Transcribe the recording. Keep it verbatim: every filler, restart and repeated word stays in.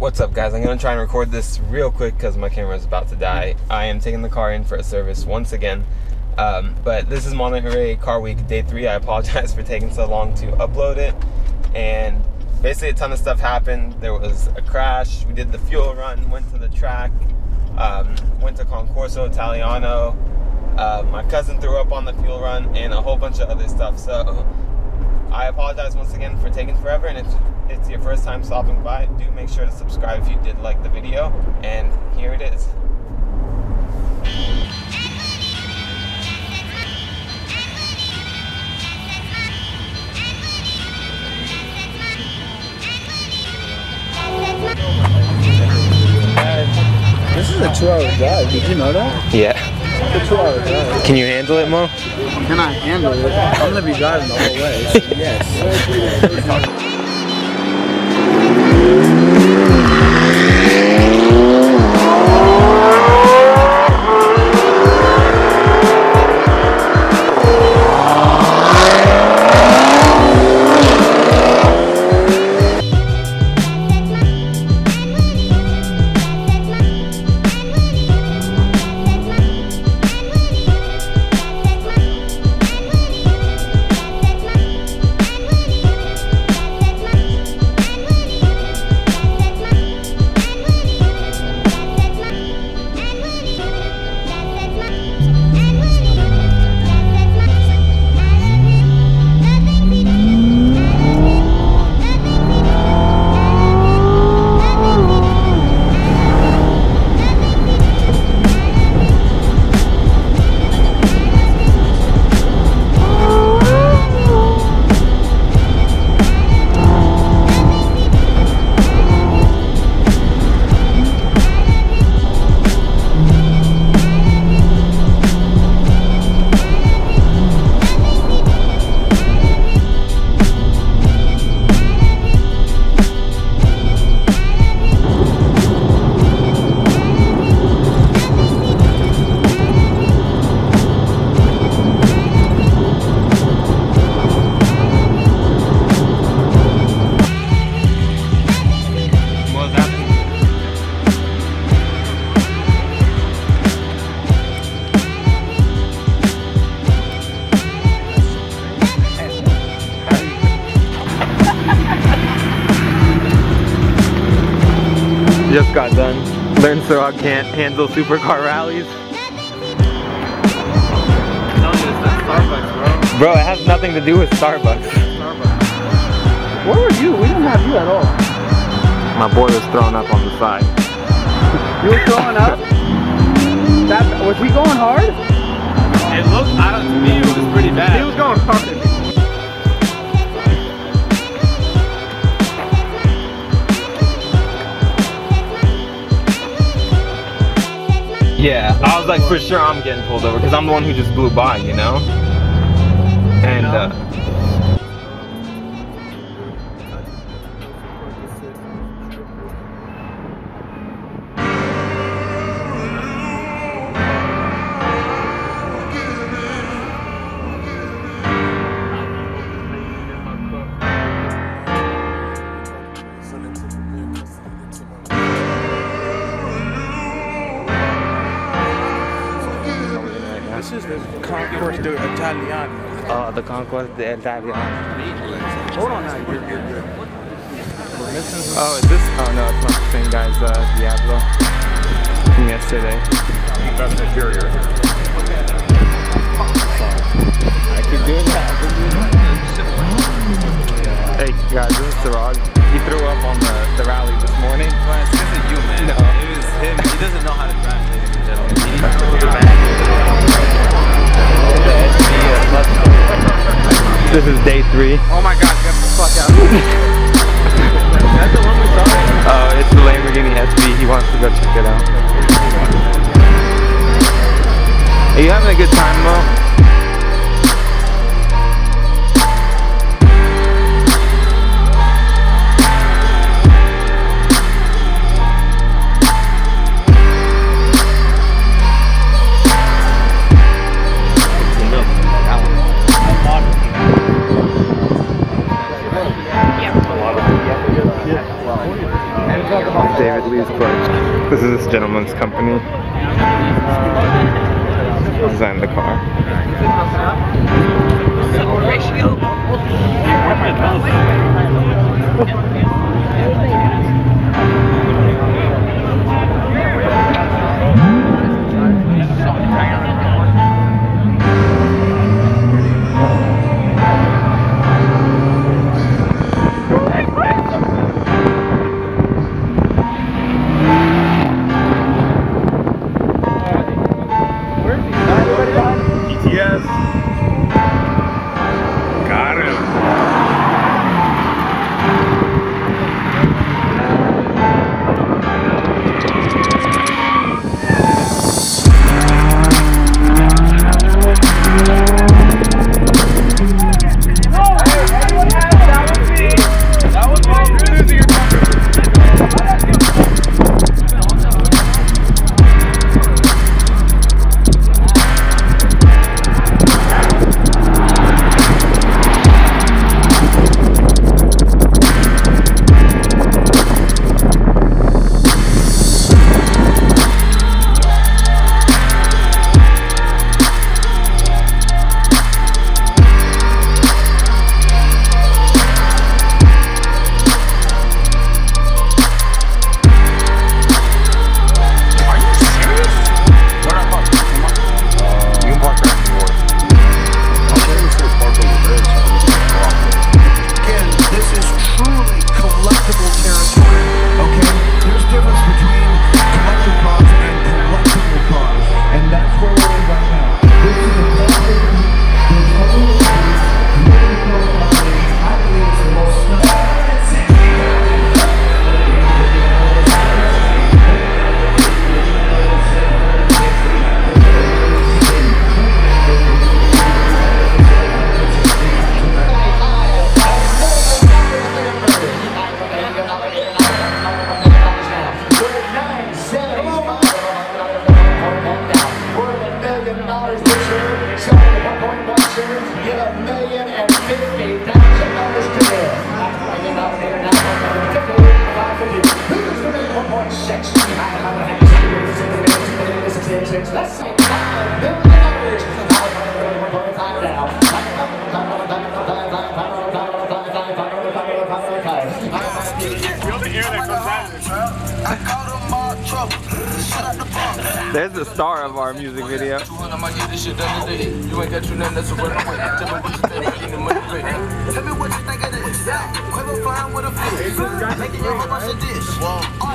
What's up, guys? I'm gonna try and record this real quick because my camera is about to die. I am taking the car in for a service once again, um, but this is Monterey Car Week Day three. I apologize for taking so long to upload it, and basically a ton of stuff happened. There was a crash, we did the fuel run, went to the track, um, went to Concourso, Italiano, uh, my cousin threw up on the fuel run, and a whole bunch of other stuff. So I apologize once again for taking forever, and if it's your first time stopping by, do make sure to subscribe if you did like the video, and here it is. This is a two hour drive, did you know that? Yeah. It's a two hour drive. Can you handle it, Mo? Can I handle it? I'm gonna be driving the whole way, so yes. Just got done. Learned so I can't handle supercar rallies. No, it's that Starbucks, bro. Bro, it has nothing to do with Starbucks. Starbucks. Where were you? We didn't have you at all. My boy was throwing up on the side. You were throwing up? That, was he going hard? It looked, I don't, to me it was pretty bad. He was going hard. Yeah, I was like, for sure I'm getting pulled over because I'm the one who just blew by, you know? And, uh... This is the concourse de italiano. Oh, the concourse de italiano. Hold on now, you're good. Oh, is this? Oh no, it's not the same guy's uh, Diablo from yesterday. That's inferior. I keep doing that. Hey guys, this is Siraj. He threw up on the, the rally this morning. Well, it's because of you, man. No. It was him. He doesn't know how to drive, ladies and gentlemen. He needs to the back. This is day three. Oh my god, get the fuck out. That's the one we saw? Oh, it's the Lamborghini S V. He wants to go check it out. Are you having a good time, Mo? talk David Lee's clutch. This is this gentleman's company. Designed the car. There's the star of our music video. You ain't got you nothing that's a run away. Tell me what you think in the money rate. Tell me what you think of this. Quiver flying with a fish. Making your whole bunch of dish.